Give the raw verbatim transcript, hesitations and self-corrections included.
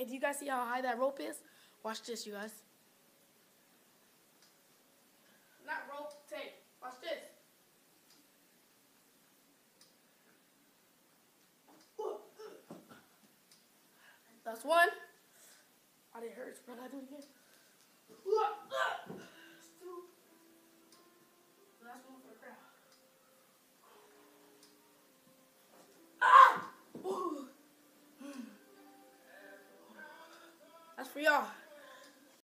Hey, do you guys see how high that rope is? Watch this, you guys. Not rope, tape. Watch this. That's one. Oh, it hurts, but I do it again. That's two. Last one for the crowd. Ah! That's for y'all.